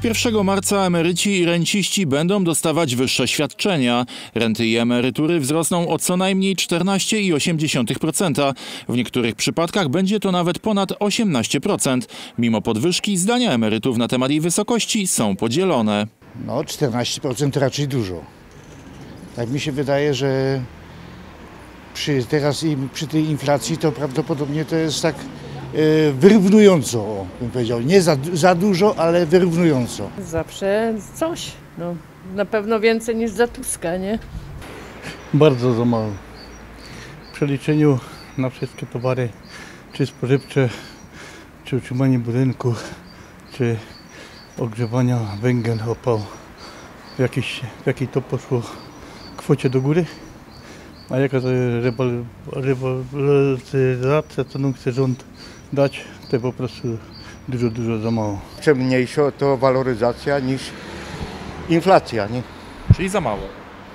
1 marca emeryci i renciści będą dostawać wyższe świadczenia. Renty i emerytury wzrosną o co najmniej 14,8%. W niektórych przypadkach będzie to nawet ponad 18%. Mimo podwyżki zdania emerytów na temat jej wysokości są podzielone. No 14% raczej dużo. Tak mi się wydaje, że przy tej inflacji to prawdopodobnie to jest tak wyrównująco, bym powiedział. Nie za dużo, ale wyrównująco. Zawsze coś. No, na pewno więcej niż za Tuska, nie? Bardzo za mało. W przeliczeniu na wszystkie towary, czy spożywcze, czy utrzymanie budynku, czy ogrzewania, węgiel, opał, w jakiej to poszło kwocie do góry, a jaka to jest rewaloryzacja, co nam chce rząd dać, to po prostu dużo za mało. Czym mniejsza to waloryzacja niż inflacja, nie? Czyli za mało.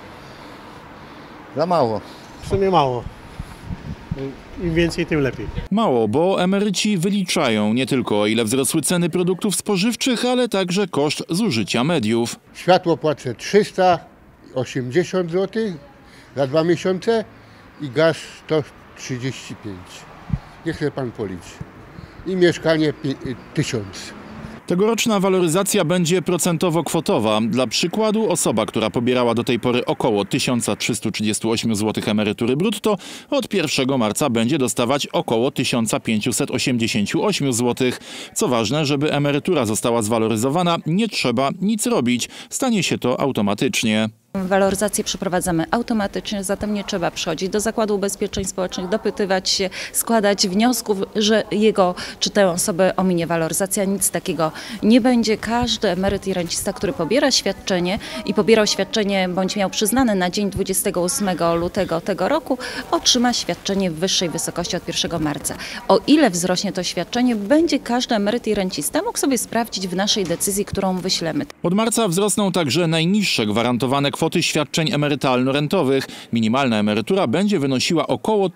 Za mało. W sumie mało. Im więcej, tym lepiej. Mało, bo emeryci wyliczają nie tylko o ile wzrosły ceny produktów spożywczych, ale także koszt zużycia mediów. Światło płacę 380 zł za 2 miesiące i gaz 135. Niech sobie pan policzy. I mieszkanie 1000. Tegoroczna waloryzacja będzie procentowo-kwotowa. Dla przykładu osoba, która pobierała do tej pory około 1338 zł emerytury brutto, od 1 marca będzie dostawać około 1588 zł. Co ważne, żeby emerytura została zwaloryzowana, nie trzeba nic robić. Stanie się to automatycznie. Waloryzację przeprowadzamy automatycznie, zatem nie trzeba przychodzić do Zakładu Ubezpieczeń Społecznych, dopytywać się, składać wniosków, że jego czy tę osobę ominie waloryzacja. Nic takiego nie będzie. Każdy emeryt i rencista, który pobiera świadczenie i pobierał świadczenie bądź miał przyznane na dzień 28 lutego tego roku, otrzyma świadczenie w wyższej wysokości od 1 marca. O ile wzrośnie to świadczenie, będzie każdy emeryt i rencista mógł sobie sprawdzić w naszej decyzji, którą wyślemy. Od marca wzrosną także najniższe gwarantowane kwoty świadczeń emerytalno-rentowych. Minimalna emerytura będzie wynosiła około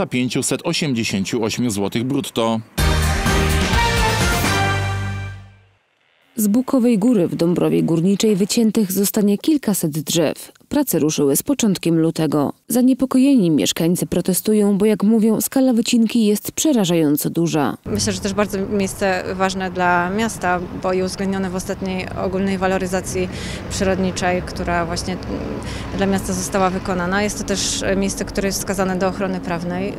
1588 zł brutto. Z Bukowej Góry w Dąbrowie Górniczej wyciętych zostanie kilkaset drzew. Prace ruszyły z początkiem lutego. Zaniepokojeni mieszkańcy protestują, bo jak mówią, skala wycinki jest przerażająco duża. Myślę, że też bardzo miejsce ważne dla miasta, bo i uwzględnione w ostatniej ogólnej waloryzacji przyrodniczej, która właśnie dla miasta została wykonana. Jest to też miejsce, które jest wskazane do ochrony prawnej.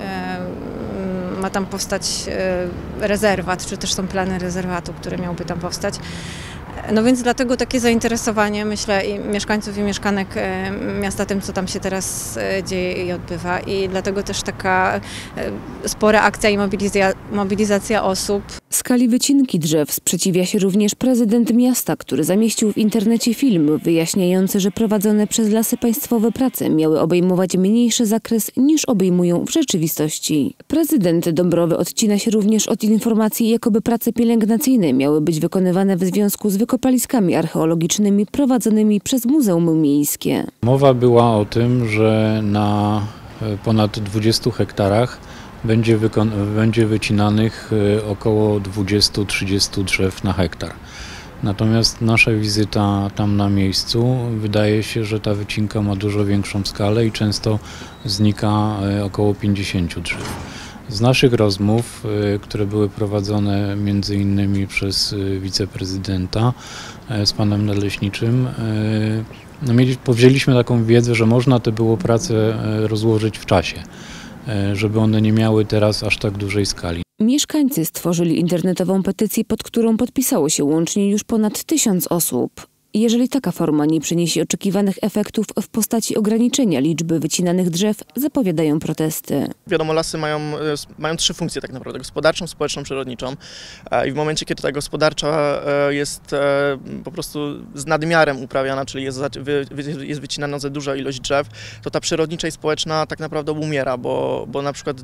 Ma tam powstać rezerwat, czy też są plany rezerwatu, które miałby tam powstać. No więc dlatego takie zainteresowanie, myślę, i mieszkańców i mieszkanek miasta tym, co tam się teraz dzieje i odbywa. I dlatego też taka spora akcja i mobilizacja osób. Skali wycinki drzew sprzeciwia się również prezydent miasta, który zamieścił w internecie film wyjaśniający, że prowadzone przez Lasy Państwowe prace miały obejmować mniejszy zakres niż obejmują w rzeczywistości. Prezydent Dąbrowy odcina się również od informacji, jakoby prace pielęgnacyjne miały być wykonywane w związku z wykopaliskami archeologicznymi prowadzonymi przez Muzeum Miejskie. Mowa była o tym, że na ponad 20 hektarach będzie wycinanych około 20-30 drzew na hektar. Natomiast nasza wizyta tam na miejscu wydaje się, że ta wycinka ma dużo większą skalę i często znika około 50 drzew. Z naszych rozmów, które były prowadzone między innymi przez wiceprezydenta z panem nadleśniczym, powzięliśmy taką wiedzę, że można te było prace rozłożyć w czasie, żeby one nie miały teraz aż tak dużej skali. Mieszkańcy stworzyli internetową petycję, pod którą podpisało się łącznie już ponad 1000 osób. Jeżeli taka forma nie przyniesie oczekiwanych efektów w postaci ograniczenia liczby wycinanych drzew, zapowiadają protesty. Wiadomo, lasy mają 3 funkcje tak naprawdę: gospodarczą, społeczną, przyrodniczą. I w momencie, kiedy ta gospodarcza jest po prostu z nadmiarem uprawiana, czyli jest wycinana za duża ilość drzew, to ta przyrodnicza i społeczna tak naprawdę umiera, bo na przykład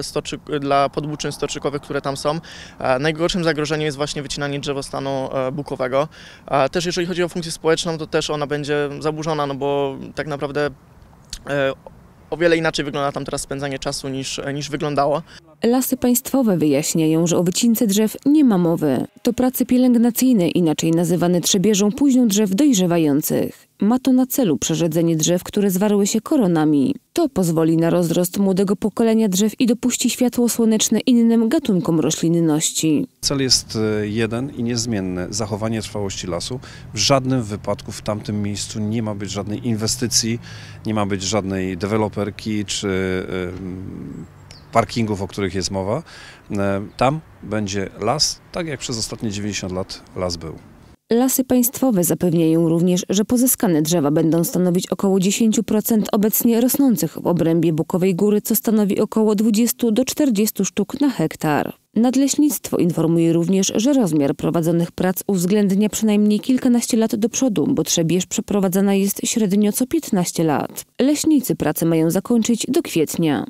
dla podwłóczyn stoczykowych, które tam są, najgorszym zagrożeniem jest właśnie wycinanie drzewostanu bukowego. Też jeżeli chodzi o funkcję społeczną, to też ona będzie zaburzona, no bo tak naprawdę o wiele inaczej wygląda tam teraz spędzanie czasu niż wyglądało. Lasy Państwowe wyjaśniają, że o wycince drzew nie ma mowy. To prace pielęgnacyjne, inaczej nazywane trzebieżą późną drzew dojrzewających. Ma to na celu przerzedzenie drzew, które zwarły się koronami. To pozwoli na rozrost młodego pokolenia drzew i dopuści światło słoneczne innym gatunkom roślinności. Cel jest jeden i niezmienny. Zachowanie trwałości lasu. W żadnym wypadku w tamtym miejscu nie ma być żadnej inwestycji, nie ma być żadnej deweloperki czy parkingów, o których jest mowa. Tam będzie las, tak jak przez ostatnie 90 lat las był. Lasy Państwowe zapewniają również, że pozyskane drzewa będą stanowić około 10% obecnie rosnących w obrębie Bukowej Góry, co stanowi około 20 do 40 sztuk na hektar. Nadleśnictwo informuje również, że rozmiar prowadzonych prac uwzględnia przynajmniej kilkanaście lat do przodu, bo trzebież przeprowadzana jest średnio co 15 lat. Leśnicy pracę mają zakończyć do kwietnia.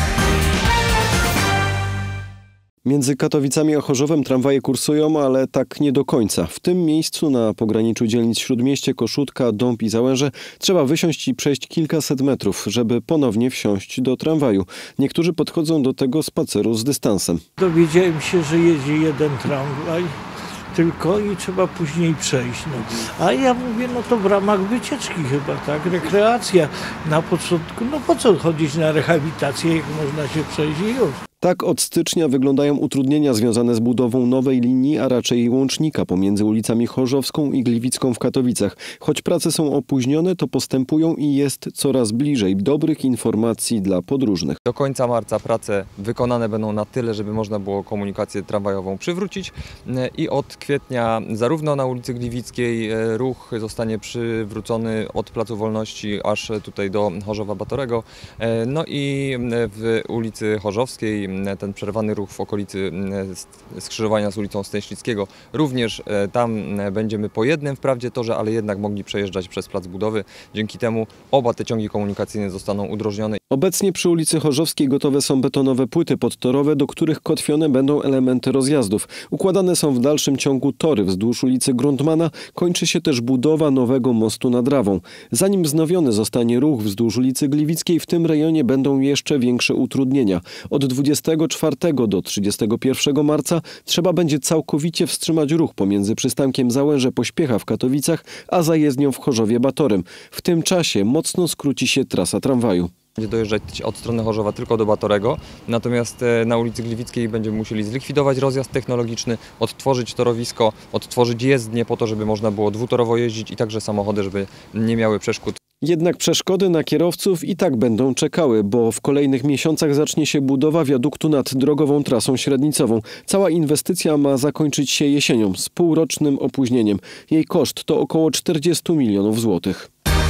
Między Katowicami a Chorzowem tramwaje kursują, ale tak nie do końca. W tym miejscu na pograniczu dzielnic Śródmieście, Koszutka, Dąb i Załęże trzeba wysiąść i przejść kilkaset metrów, żeby ponownie wsiąść do tramwaju. Niektórzy podchodzą do tego spaceru z dystansem. Dowiedziałem się, że jedzie jeden tramwaj tylko i trzeba później przejść. A ja mówię, no to w ramach wycieczki chyba, tak? Rekreacja na początku. No po co chodzić na rehabilitację, jak można się przejść i już. Tak od stycznia wyglądają utrudnienia związane z budową nowej linii, a raczej łącznika pomiędzy ulicami Chorzowską i Gliwicką w Katowicach. Choć prace są opóźnione, to postępują i jest coraz bliżej dobrych informacji dla podróżnych. Do końca marca prace wykonane będą na tyle, żeby można było komunikację tramwajową przywrócić i od kwietnia zarówno na ulicy Gliwickiej ruch zostanie przywrócony od Placu Wolności aż tutaj do Chorzowa Batorego. No i w ulicy Chorzowskiej ten przerwany ruch w okolicy skrzyżowania z ulicą Stęślickiego. Również tam będziemy po jednym wprawdzie torze, ale jednak mogli przejeżdżać przez plac budowy. Dzięki temu oba te ciągi komunikacyjne zostaną udrożnione. Obecnie przy ulicy Chorzowskiej gotowe są betonowe płyty podtorowe, do których kotwione będą elementy rozjazdów. Układane są w dalszym ciągu tory wzdłuż ulicy Grundmana. Kończy się też budowa nowego mostu nad Rawą. Zanim wznowiony zostanie ruch wzdłuż ulicy Gliwickiej, w tym rejonie będą jeszcze większe utrudnienia. Od 24 do 31 marca trzeba będzie całkowicie wstrzymać ruch pomiędzy przystankiem Załęże-Pośpiecha w Katowicach, a zajezdnią w Chorzowie Batorym. W tym czasie mocno skróci się trasa tramwaju. Będzie dojeżdżać od strony Chorzowa tylko do Batorego, natomiast na ulicy Gliwickiej będziemy musieli zlikwidować rozjazd technologiczny, odtworzyć torowisko, odtworzyć jezdnię po to, żeby można było dwutorowo jeździć i także samochody, żeby nie miały przeszkód. Jednak przeszkody na kierowców i tak będą czekały, bo w kolejnych miesiącach zacznie się budowa wiaduktu nad drogową trasą średnicową. Cała inwestycja ma zakończyć się jesienią z półrocznym opóźnieniem. Jej koszt to około 40 milionów złotych.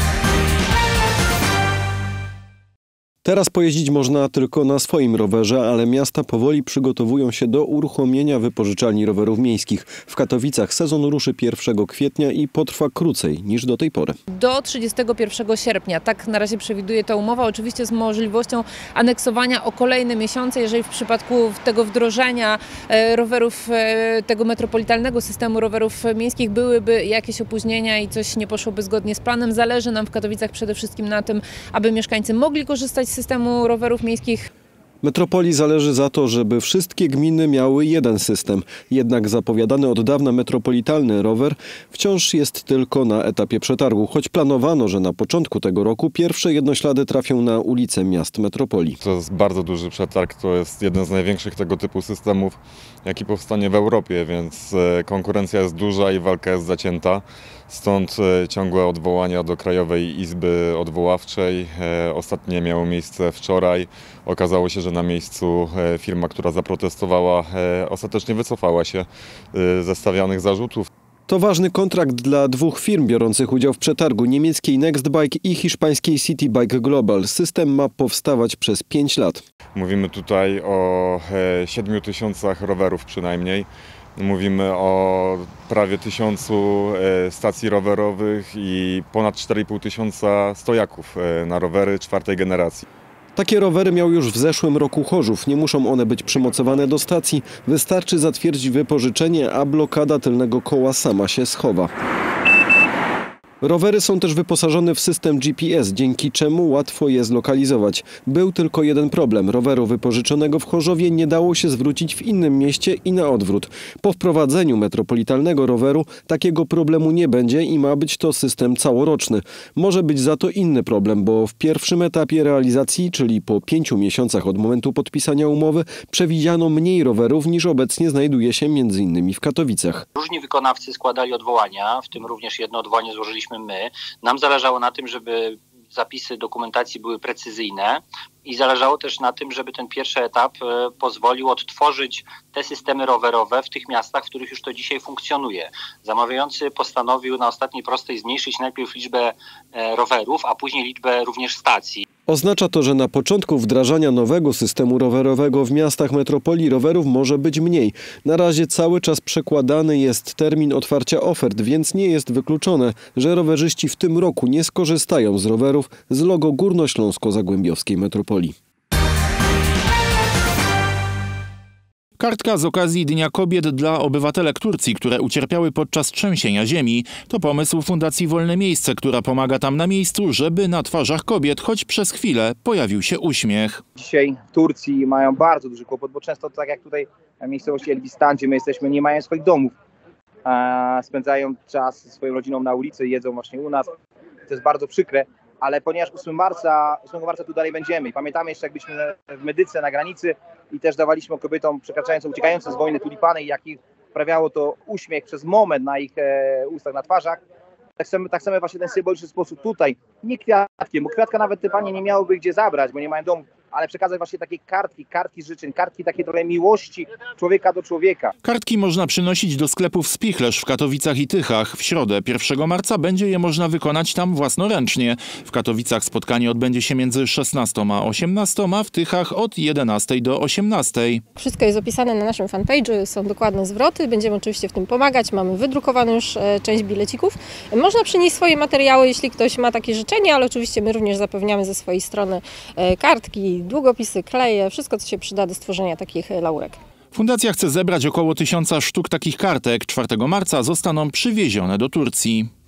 Teraz pojeździć można tylko na swoim rowerze, ale miasta powoli przygotowują się do uruchomienia wypożyczalni rowerów miejskich. W Katowicach sezon ruszy 1 kwietnia i potrwa krócej niż do tej pory. Do 31 sierpnia, tak na razie przewiduje ta umowa, oczywiście z możliwością aneksowania o kolejne miesiące, jeżeli w przypadku tego wdrożenia rowerów, tego metropolitalnego systemu rowerów miejskich byłyby jakieś opóźnienia i coś nie poszłoby zgodnie z planem. Zależy nam w Katowicach przede wszystkim na tym, aby mieszkańcy mogli korzystać z systemu rowerów miejskich. Metropolii zależy za to, żeby wszystkie gminy miały jeden system. Jednak zapowiadany od dawna metropolitalny rower wciąż jest tylko na etapie przetargu, choć planowano, że na początku tego roku pierwsze jednoślady trafią na ulice miast metropolii. To jest bardzo duży przetarg, to jest jeden z największych tego typu systemów, jaki powstanie w Europie, więc konkurencja jest duża i walka jest zacięta. Stąd ciągłe odwołania do Krajowej Izby Odwoławczej. Ostatnie miało miejsce wczoraj. Okazało się, że na miejscu firma, która zaprotestowała, ostatecznie wycofała się ze stawianych zarzutów. To ważny kontrakt dla dwóch firm biorących udział w przetargu, niemieckiej Nextbike i hiszpańskiej Citybike Global. System ma powstawać przez 5 lat. Mówimy tutaj o 7 000 rowerów przynajmniej. Mówimy o prawie 1000 stacji rowerowych i ponad 4500 stojaków na rowery 4. generacji. Takie rowery miał już w zeszłym roku Chorzów. Nie muszą one być przymocowane do stacji. Wystarczy zatwierdzić wypożyczenie, a blokada tylnego koła sama się schowa. Rowery są też wyposażone w system GPS, dzięki czemu łatwo je zlokalizować. Był tylko jeden problem. Roweru wypożyczonego w Chorzowie nie dało się zwrócić w innym mieście i na odwrót. Po wprowadzeniu metropolitalnego roweru takiego problemu nie będzie i ma być to system całoroczny. Może być za to inny problem, bo w pierwszym etapie realizacji, czyli po 5 miesiącach od momentu podpisania umowy, przewidziano mniej rowerów niż obecnie znajduje się m.in. w Katowicach. Różni wykonawcy składali odwołania, w tym również jedno odwołanie złożyliśmy my. Nam zależało na tym, żeby zapisy dokumentacji były precyzyjne i zależało też na tym, żeby ten pierwszy etap pozwolił odtworzyć te systemy rowerowe w tych miastach, w których już to dzisiaj funkcjonuje. Zamawiający postanowił na ostatniej prostej zmniejszyć najpierw liczbę rowerów, a później liczbę również stacji. Oznacza to, że na początku wdrażania nowego systemu rowerowego w miastach metropolii rowerów może być mniej. Na razie cały czas przekładany jest termin otwarcia ofert, więc nie jest wykluczone, że rowerzyści w tym roku nie skorzystają z rowerów z logo Górnośląsko-Zagłębiowskiej Metropolii. Kartka z okazji Dnia Kobiet dla obywatelek Turcji, które ucierpiały podczas trzęsienia ziemi. To pomysł Fundacji Wolne Miejsce, która pomaga tam na miejscu, żeby na twarzach kobiet choć przez chwilę pojawił się uśmiech. Dzisiaj w Turcji mają bardzo duży kłopot, bo często tak jak tutaj w miejscowości Elbistan, gdzie my jesteśmy, nie mają swoich domów. Spędzają czas ze swoją rodziną na ulicy, jedzą właśnie u nas. To jest bardzo przykre. Ale ponieważ 8 marca tu dalej będziemy i pamiętamy jeszcze, jak byliśmy w Medyce na granicy i też dawaliśmy kobietom uciekającym z wojny tulipany i jaki sprawiało to uśmiech przez moment na ich ustach, na twarzach. Tak chcemy właśnie ten symboliczny sposób tutaj, nie kwiatkiem, bo kwiatka nawet te panie nie miałyby gdzie zabrać, bo nie mają domu, ale przekazać właśnie takie kartki życzeń, kartki takiej trochę miłości człowieka do człowieka. Kartki można przynosić do sklepów Spichlerz w Katowicach i Tychach. W środę 1 marca będzie je można wykonać tam własnoręcznie. W Katowicach spotkanie odbędzie się między 16 a 18, a w Tychach od 11 do 18. Wszystko jest opisane na naszym fanpage'u, są dokładne zwroty, będziemy oczywiście w tym pomagać, mamy wydrukowaną już część bilecików. Można przynieść swoje materiały, jeśli ktoś ma takie życzenie, ale oczywiście my również zapewniamy ze swojej strony kartki, długopisy, kleje, wszystko co się przyda do stworzenia takich laurek. Fundacja chce zebrać około 1000 sztuk takich kartek. 4 marca zostaną przywiezione do Turcji.